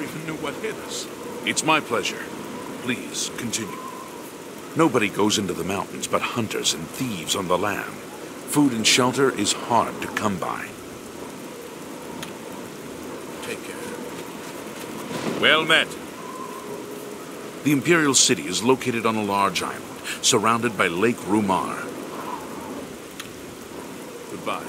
never even knew what hit us. It's my pleasure. Please, continue. Nobody goes into the mountains but hunters and thieves on the lam. Food and shelter is hard to come by. Take care. Well met. The Imperial City is located on a large island, surrounded by Lake Rumar. Goodbye.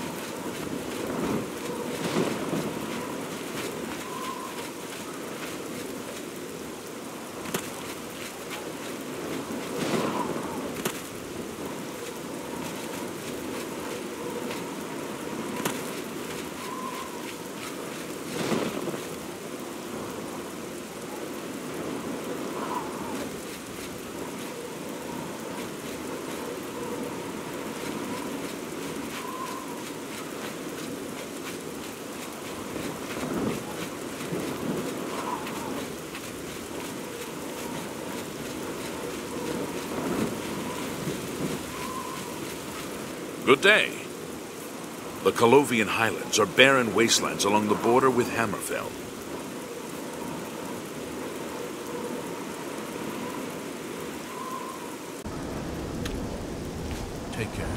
Good day. The Colovian Highlands are barren wastelands along the border with Hammerfell. Take care.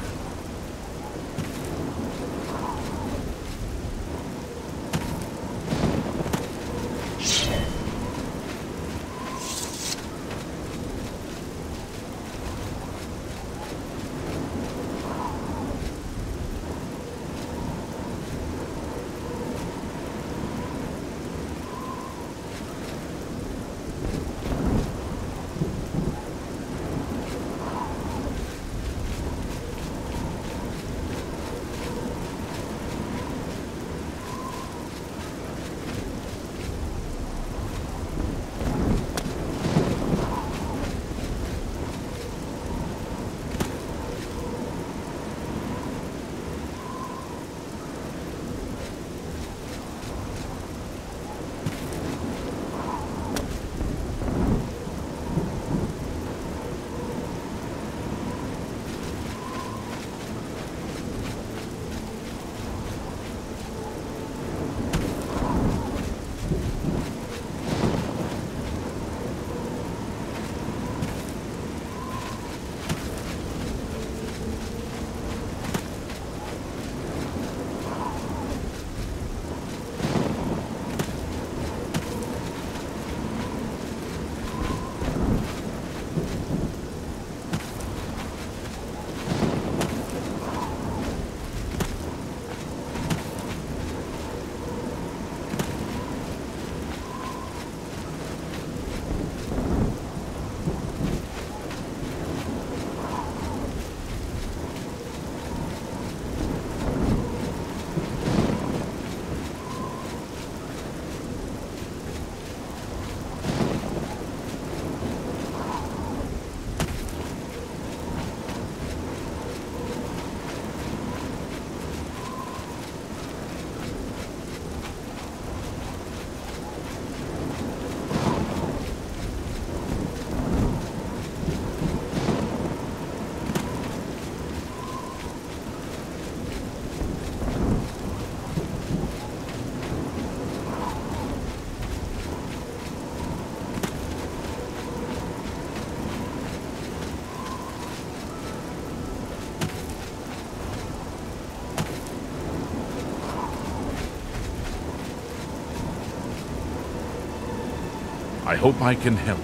I hope I can help.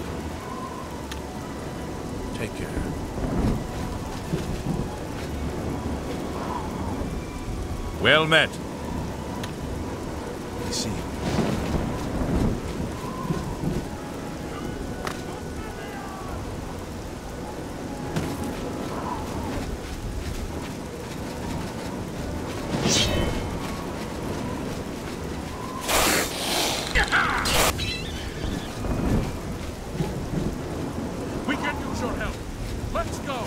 Take care. Well met. I see. We can use your help. Let's go.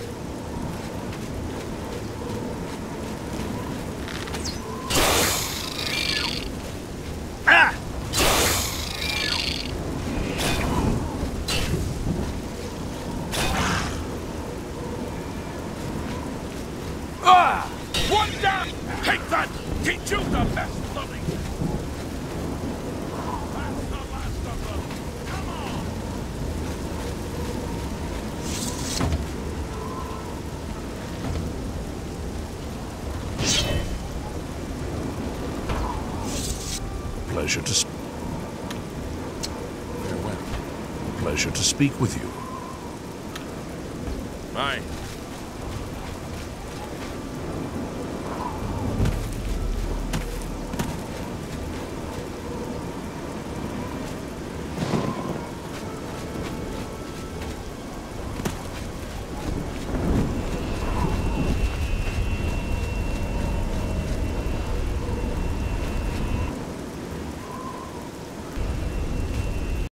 One down! Take that! Teach you the best loving! That's the last of Pleasure to Farewell. Pleasure to speak with you. Bye.